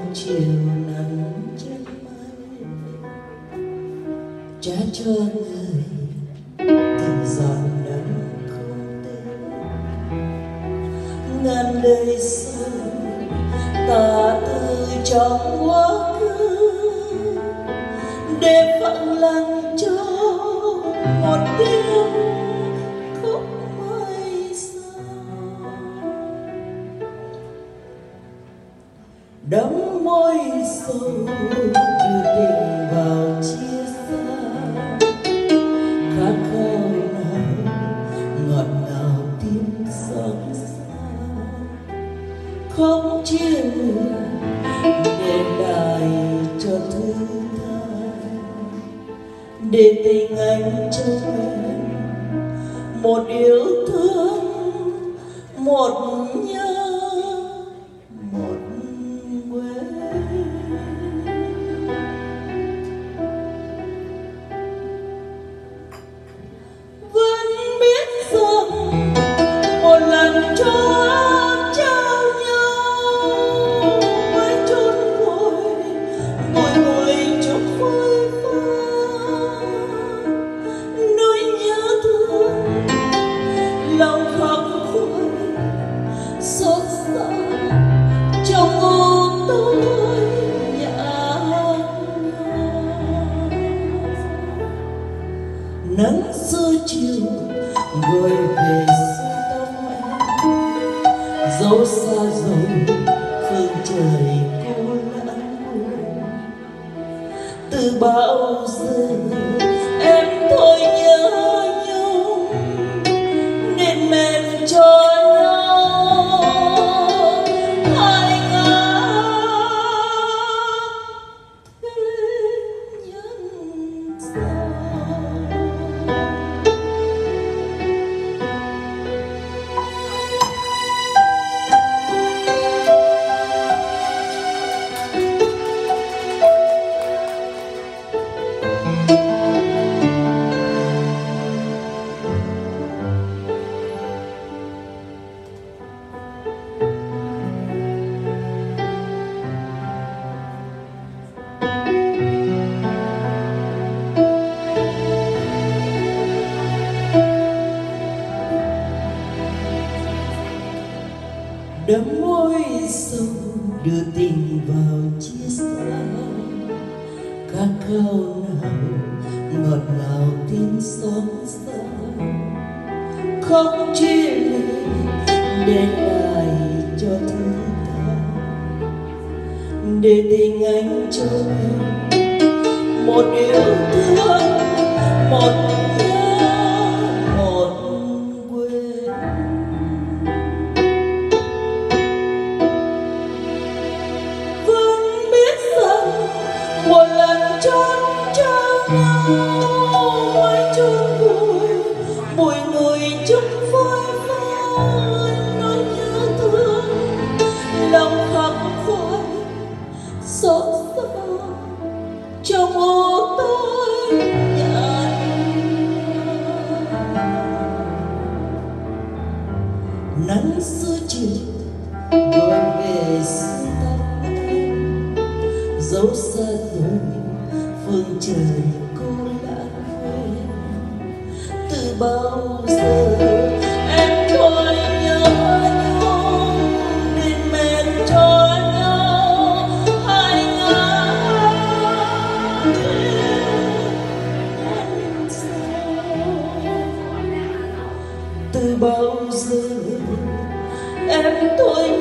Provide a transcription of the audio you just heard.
chiều nắng trên mây trả cho người từng giọt nắng không tên. Ngàn đời sau ta từ trong quá khứ để phẳng lặng cho một tiếng khúc mây xa. Đắm môi sâu đưa tình vào chia xa, khát khao nào ngọt ngào tim xót xa. Không chia để đài cho thứ tha, để tình anh cho em một yêu thương, một nhớ, một quê. Vẫn biết rằng một lần cho trao nhau mới chôn vùi bụi bụi chốc phôi pha. Nỗi nhớ thương lòng khóc khuya xót xa trong ô tôi nhã nhòa. Nắng xưa chiều gội về sợi tóc em, dẫu xa rồi phương trời cô lãng quên. Từ bao giờ em thôi nhớ nhung nên mềm cho nhau hai ngã thêm nhân gian. Đắm môi sâu đưa tình vào chia xa, khát khao nào ngọt ngào tin xót xa. Không chia lời để lại cho thứ tha, để tình anh cho em một yêu thương, một nhớ, một quên. Vẫn biết rằng một lần trốn trao nhau mới chôn vùi bụi người chút phôi pha. Nỗi nhớ thương lòng khắc khoải xót xa trong ô tôi nhạt nhòa. Nắng xưa chiều gọi về sợi tóc em, dẫu xa rồi phương trời cô lãng quên. Từ bao giờ em thôi nhớ nhung nên mềm cho nhau hai ngã thêm sao. Từ bao giờ em thôi